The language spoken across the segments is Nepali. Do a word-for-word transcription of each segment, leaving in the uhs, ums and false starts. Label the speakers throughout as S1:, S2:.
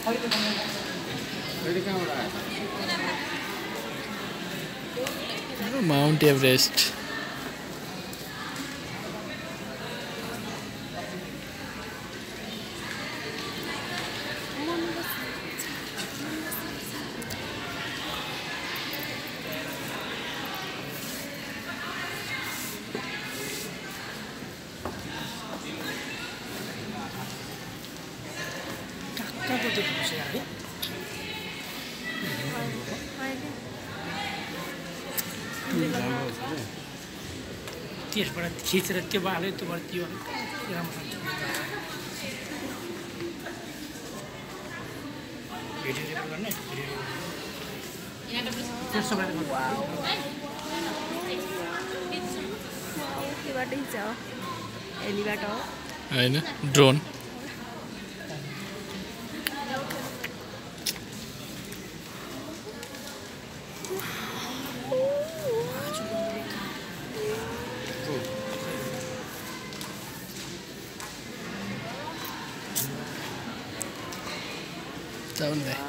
S1: Mount Everest.
S2: त्यसबाट खिचेर त्यो बाले त्योबाट त्यो राम्रो भिडियो रेकर्ड गर्ने त्यसो भए
S3: त्योबाटै छ हेलिबाट हो
S1: हैन drone down there.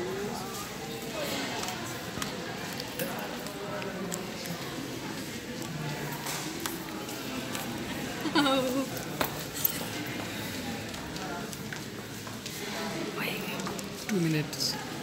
S3: Oh.
S1: Two minutes.